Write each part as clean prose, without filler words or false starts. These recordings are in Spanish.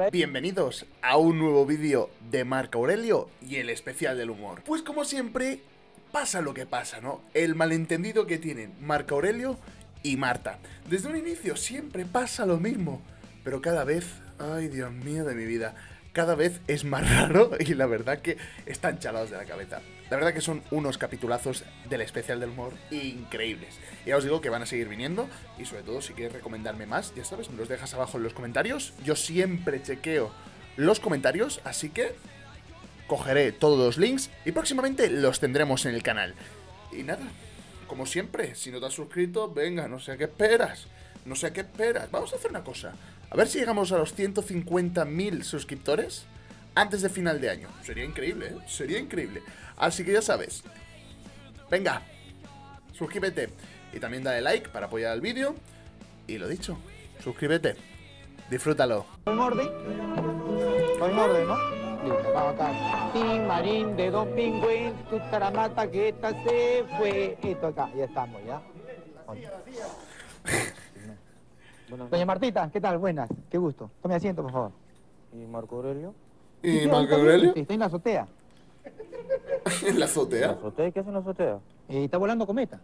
Bienvenidos a un nuevo vídeo de Marco Aurelio y el especial del humor. Pues como siempre, pasa lo que pasa, ¿no? El malentendido que tienen Marco Aurelio y Marta. Desde un inicio siempre pasa lo mismo, pero cada vez, ay Dios mío de mi vida, cada vez es más raro y la verdad que están chalados de la cabeza. La verdad que son unos capitulazos del especial del humor increíbles. Ya os digo que van a seguir viniendo y sobre todo si quieres recomendarme más, ya sabes, me los dejas abajo en los comentarios. Yo siempre chequeo los comentarios, así que cogeré todos los links y próximamente los tendremos en el canal. Y nada, como siempre, si no te has suscrito, venga, no sé a qué esperas. No sé a qué esperas. Vamos a hacer una cosa. A ver si llegamos a los 150.000 suscriptores antes de final de año. Sería increíble, ¿eh? Sería increíble. Así que ya sabes. Venga, suscríbete. Y también dale like para apoyar al vídeo. Y lo dicho, suscríbete. Disfrútalo. ¿Con orden? Con orden, ¿no? Listo, vamos acá. Tim Marín de Don Pingüín, tu taramata que esta se fue. Esto acá, ya estamos, ¿ya? Doña Martita, ¿qué tal? Buenas, qué gusto. Tome asiento, por favor. ¿Y Marco Aurelio? ¿Y Marco Aurelio? Está en la azotea. ¿En la azotea? ¿La azotea? ¿Qué hace en la azotea? Está volando cometa.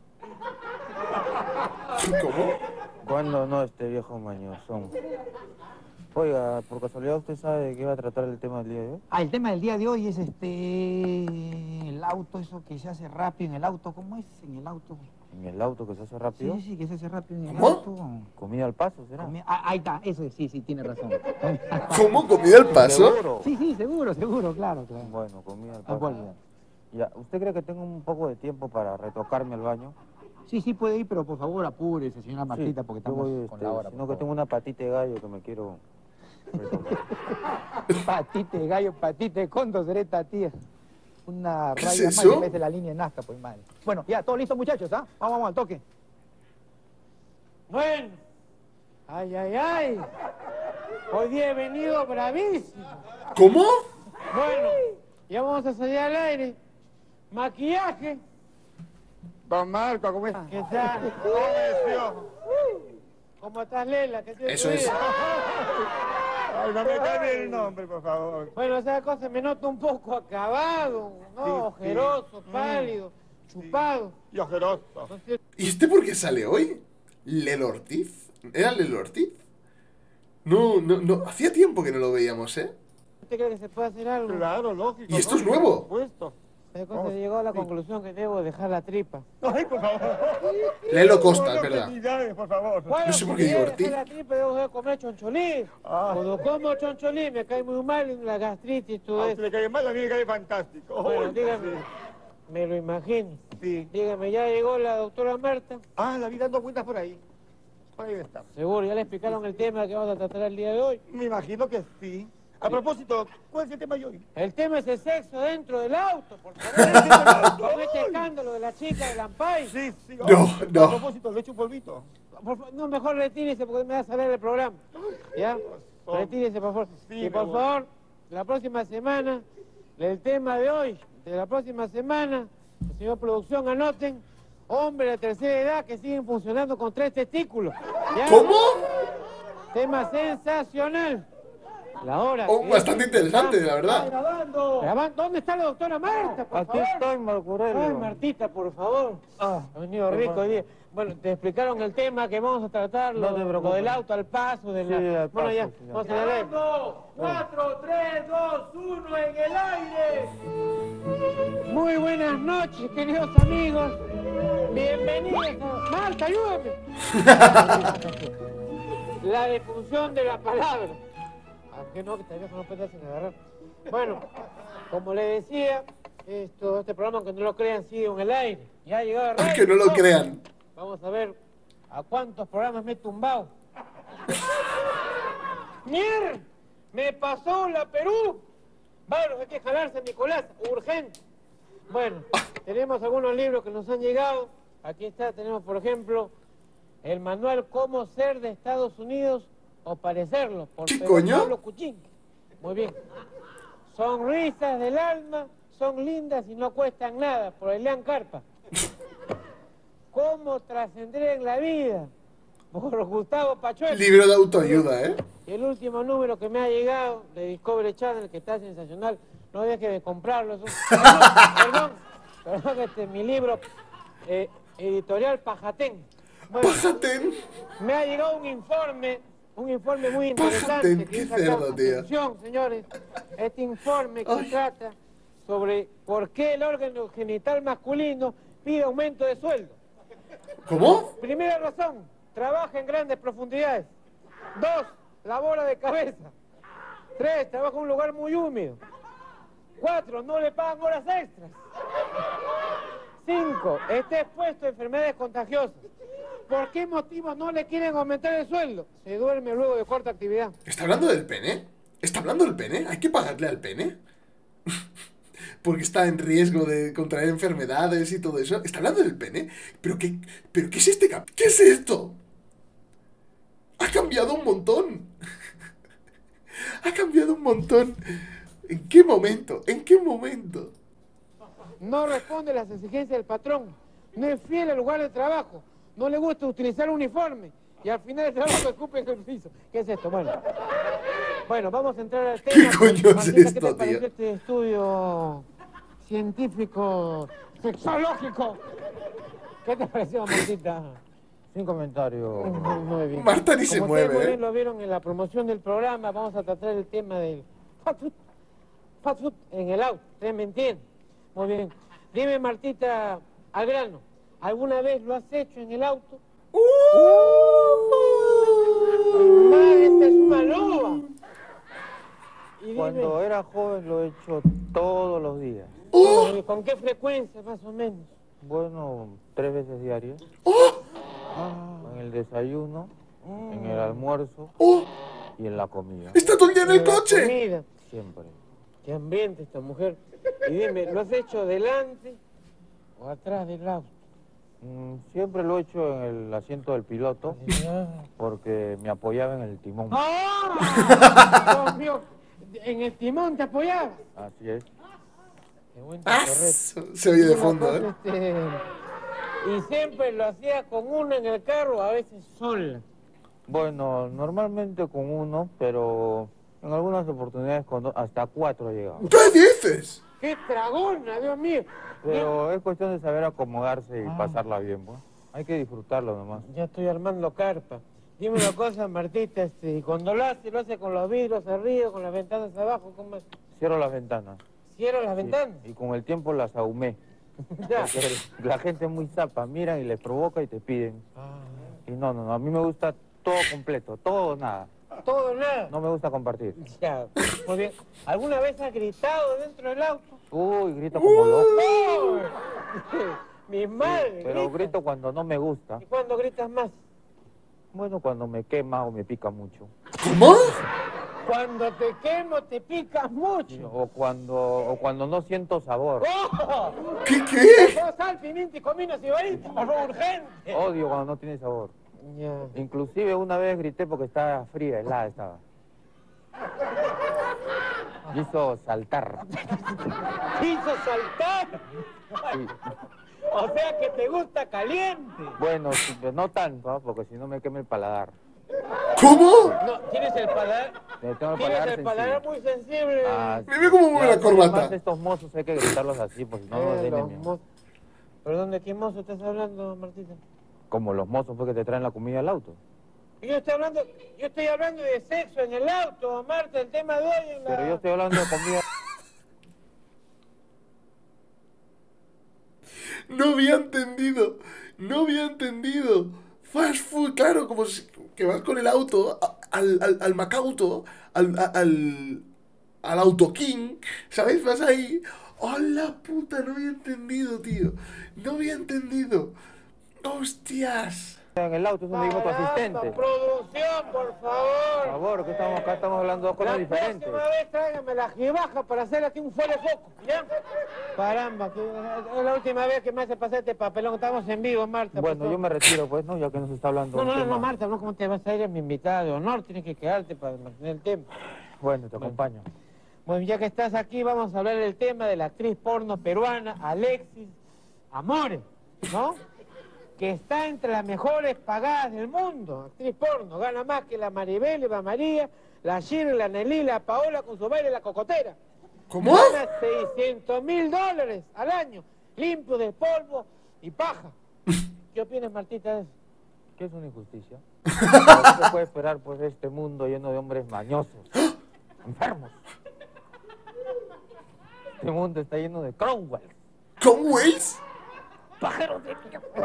¿Cómo? ¿Cuándo no, este viejo mañozón? Oiga, por casualidad, ¿usted sabe de qué va a tratar el tema del día de hoy? Ah, el tema del día de hoy es el auto, eso que se hace rápido en el auto. ¿Cómo es en el auto? ¿En el auto que se hace rápido? Sí, que se hace rápido en el ¿Cómo? auto. ¿Comida al paso, será? Ahí está, eso es, sí, tiene razón. ¿Cómo? ¿Comida al paso? ¿Seguro? Sí, seguro, claro. Bueno, comida al Ah, paso. bueno. Ya, ¿usted cree que tengo un poco de tiempo para retocarme al baño? Sí, puede ir, pero por favor apúrese, señora Martita, Sí, porque yo estamos voy, con la hora. sino que tengo una patita de gallo que me quiero retocar. Patita de gallo, patita de condo, seré esta tía. Una ¿Qué raya es más eso? en vez de la línea de Nazca, pues madre. Bueno, ya, todo listo, muchachos, ¿ah? Vamos al toque. Bueno, ay, hoy día he venido bravísimo. ¿Cómo? Bueno, ya vamos a salir al aire. Maquillaje. Don Marco, ¿cómo está? ¿Qué tal? ¿Cómo estás, Lela? ¿Qué te Eso es. Ay, no me cambie el nombre, por favor. Bueno, esa cosa me noto un poco acabado, ¿no? Sí. Ojeroso, pálido, chupado. Y ojeroso. Entonces, ¿Y este por qué sale hoy? ¿Lelo Ortiz? ¿Era Lelo Ortiz? No, hacía tiempo que no lo veíamos, ¿eh? ¿usted cree que se puede hacer algo? Claro, lógico. ¿Y esto es nuevo? Por supuesto. Esa cosa llegó a la conclusión que debo dejar la tripa. Ay, por favor. Lelo Costa, es verdad. Felicidades, por favor. Bueno, No sé por qué porque digo debo Ortiz. dejar la tripa, debo de comer choncholín. Ah. Cuando como choncholín me cae muy mal la gastritis, todo A eso. usted le cae mal, a mí me cae fantástico. Bueno, Ay, dígame, sí. me lo imagino. Sí. Dígame, ¿ya llegó la doctora Marta? Ah, la vi dando vueltas por ahí. Por ahí está. Seguro, ¿ya le explicaron el tema que vamos a tratar el día de hoy? Me imagino que sí. A propósito, ¿cuál es el tema de hoy? El tema es el sexo dentro del auto, por favor. Con este escándalo de la chica del Ampay. Sí. No. A propósito, le echo un polvito. No, mejor retírese porque me va a salir el programa. ¿Ya? Retírese, por favor. Sí, Y me por voy. favor, la próxima semana, el tema de hoy, de la próxima semana, señor producción, anoten, hombres de tercera edad que siguen funcionando con 3 testículos. ¿Ya? ¿Cómo? Tema sensacional. La hora. Oh, que bastante es. interesante, la verdad. Grabando. ¿Dónde está la doctora Marta, por Aquí favor? estoy, Marco Aurelio. Ay, Martita, por favor. Ha venido rico hoy día. Bueno, te explicaron el tema que vamos a tratar, No te lo preocupes. del auto al paso, de la... Sí, al Bueno, paso, ya, sí, ya. vamos a darle. 4, 3, 2, 1, en el aire. Muy buenas noches, queridos amigos. Bienvenidos a... Marta, ayúdame. La defunción de la palabra. Aunque no, que todavía no puede sin agarrar. Bueno, como le decía, este programa, aunque no lo crean, sigue en el aire. Ya ha llegado a radio. Aunque no lo crean. Vamos a ver a cuántos programas me he tumbado. ¡Mier! ¡Me pasó la Perú! Bueno, hay que jalarse, Nicolás, urgente. Bueno, tenemos algunos libros que nos han llegado. Aquí está, tenemos por ejemplo el manual Cómo ser de Estados Unidos o parecerlo, por ¿Qué Pedro coño? Pablo Kuczynski. Muy bien. Sonrisas del alma, son lindas y no cuestan nada, por Elian Carpa. ¿Cómo trascender en la vida? por Gustavo Pachuelo. Libro de autoayuda, ¿eh? Y el último número que me ha llegado de Discovery Channel, que está sensacional, no deje de comprarlo. Perdón, mi libro, editorial Pajatén. Bueno, Pájate. me ha llegado un informe muy interesante. Pájate, qué cerdo, tío. Atención, señores, este informe que trata sobre por qué el órgano genital masculino pide aumento de sueldo. ¿Cómo? Primera razón, trabaja en grandes profundidades. 2, labora de cabeza. 3, trabaja en un lugar muy húmedo. 4, no le pagan horas extras. 5, está expuesto a enfermedades contagiosas. ¿Por qué motivo no le quieren aumentar el sueldo? Se duerme luego de corta actividad. ¿Está hablando del pene? ¿Está hablando del pene? ¿Hay que pagarle al pene? Porque está en riesgo de contraer enfermedades y todo eso. ¿Está hablando del pene? ¿Pero qué es este cap? ¿Qué es esto? Ha cambiado un montón. Ha cambiado un montón. ¿En qué momento? ¿En qué momento? No responde a las exigencias del patrón. No es fiel al lugar de trabajo. No le gusta utilizar uniforme. Y al final del trabajo escupe en el piso. ¿Qué es esto? Bueno, vamos a entrar al tema. ¿Qué coño es Martita, esto, ¿qué te pareció tío? este estudio científico, sexológico? ¿Qué te pareció, Martita? Sin comentario. Muy bien. Marta ni se Como ustedes mueve, muy ¿eh? bien lo vieron en la promoción del programa, vamos a tratar el tema del fast food en el auto. ¿Ustedes me entienden? Muy bien. Dime, Martita, al grano, ¿alguna vez lo has hecho en el auto? ¡Madre, esta es una loba! Y dime, Cuando era joven lo he hecho todos los días. ¿con qué frecuencia, más o menos? Bueno, 3 veces diarias. En el desayuno, en el almuerzo y en la comida. ¡Está todo el día en el La coche! comida. Siempre. Qué ambiente esta mujer. Y dime, ¿lo has hecho delante o atrás del auto? Siempre lo he hecho en el asiento del piloto porque me apoyaba en el timón. ¡Ah! Dios mío, ¿en el timón te apoyabas? Así es. Qué buen ¡Ah! chorrete. Se oye de Una fondo, cosa, ¿eh? Y siempre lo hacía con una en el carro, a veces sola. Bueno, normalmente con uno, pero en algunas oportunidades con hasta 4 he llegado. ¿Qué dices? ¡Qué tragona, Dios mío! Pero es cuestión de saber acomodarse y pasarla bien, pues. Hay que disfrutarlo nomás. Ya estoy armando carpa. Dime una cosa, Martita, cuando lo hace con los vidrios arriba, con las ventanas abajo, ¿cómo es? Cierro las ventanas. ¿Cierra las ventanas? Y con el tiempo las ahumé. Ya. Porque la gente es muy zapa, miran y les provoca y te piden. Y no, a mí me gusta todo completo, todo o nada. Todo o nada. No me gusta compartir. Ya, muy bien. ¿Alguna vez has gritado dentro del auto? Uy, grito como loco. ¡Oh! Mi madre. Pero grita. grito cuando no me gusta. ¿Y cuándo gritas más? Bueno, cuando me quema o me pica mucho. ¿Cómo? Cuando te quemo, te picas mucho. O cuando no siento sabor. ¡Oh! ¿Qué? Sal, pimienta y comino, cibarita, por favor, urgente. Odio cuando no tiene sabor. Ya. Inclusive una vez grité porque estaba fría, helada estaba. Hizo saltar. ¡Hizo saltar! Sí. O sea que te gusta caliente. Bueno, sí, pero no tanto, ¿ah? Porque si no me quema el paladar. ¿Cómo? No, tienes el paladar. Tengo el Tienes paladar el paladar sensible. muy sensible. Ah, Mira cómo mueve ya, la corbata. además, estos mozos hay que gritarlos así, porque si no, no Los den mozos. ¿Perdón, de qué mozo estás hablando, Martita? Como los mozos porque te traen la comida al auto. Yo estoy hablando de sexo en el auto, Marta, el tema de hoy en la... Pero yo estoy hablando de comida. No había entendido. Fast food, claro, como que vas con el auto al Macauto, al Auto King, ¿sabes? Vas ahí. ¡Hola puta! No había entendido, tío. No había entendido. ¡Hostias! En el auto, eso me dijo tu asistente. Producción, por Por favor. favor, que acá estamos hablando de dos cosas La diferentes. próxima vez tráigame la jibaja para hacer aquí un fuera de foco, ¿ya? Caramba, que es la última vez que me hace pasar este papelón. Estamos en vivo, Marta. Bueno, yo me retiro, pues, ¿no? Ya que nos está hablando No, un no, no, tema. no, Marta, no, ¿cómo te vas a ir? Es mi invitada de honor, tienes que quedarte para mantener el tiempo. Bueno, te acompaño. Bueno, ya que estás aquí, vamos a hablar del tema de la actriz porno peruana Alexis Amores, ¿no? que está entre las mejores pagadas del mundo. Actriz porno, gana más que la Maribel, Eva María, la Shirley, la Nelly, la Paola con su baile, la cocotera. ¿Cómo? Gana $600.000 al año, limpio de polvo y paja. ¿Qué opinas, Martita, de eso? ¿Qué es una injusticia? No se puede esperar por este mundo lleno de hombres mañosos, enfermos. Este mundo está lleno de Cromwell. ¿Cromwells? ¡Pajeros de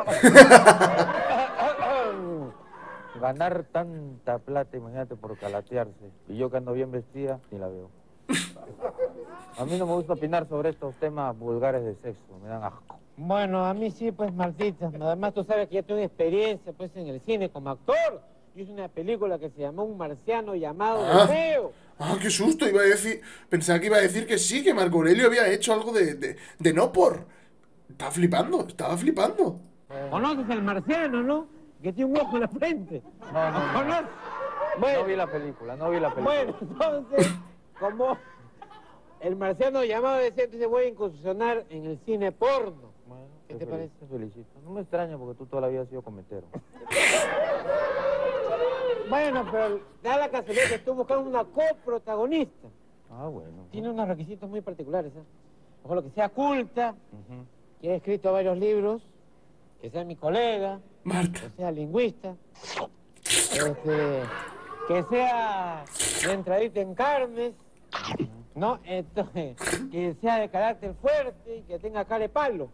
Ganar tanta plata, imagínate, por calatearse. Y yo que ando bien vestida, ni la veo. A mí no me gusta opinar sobre estos temas vulgares de sexo, me dan asco. Bueno, a mí sí, pues, Martita. Además, tú sabes que ya tengo experiencia, pues, en el cine como actor. Yo hice una película que se llamó Un marciano llamado Deseo. Ah, qué susto, iba a decir... Pensaba que iba a decir que sí, que Marco Aurelio había hecho algo de no por... Estaba flipando. ¿Conoces al marciano, no? Que tiene un ojo en la frente. No. ¿Conoces? Bueno, No vi la película. bueno, entonces, como el marciano llamado Deseo, entonces voy a incursionar en el cine porno. Bueno, ¿Qué te parece? Te felicito. No me extraña porque tú toda la vida has sido cometero. Bueno, pero da la casualidad que estoy buscando una coprotagonista. Ah, bueno. Tiene unos requisitos muy particulares, ¿eh? Ojo, lo que sea culta, Ujú. que haya escrito varios libros, que sea mi colega, Marta. que sea lingüista, que sea de entradita en carnes, ¿no? Entonces, que sea de carácter fuerte y que tenga cara de palo.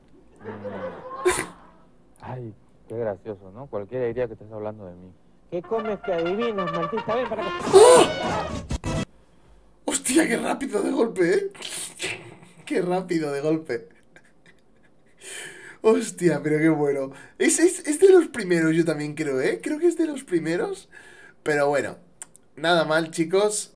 Ay, qué gracioso, ¿no? Cualquiera diría que estás hablando de mí. ¿Qué comes que adivinas, Martita? Ven para acá. Hostia, qué rápido de golpe, ¿eh? Qué rápido de golpe. Hostia, pero qué bueno. Es de los primeros, yo también creo, ¿eh? Creo que es de los primeros. Pero bueno, nada mal, chicos.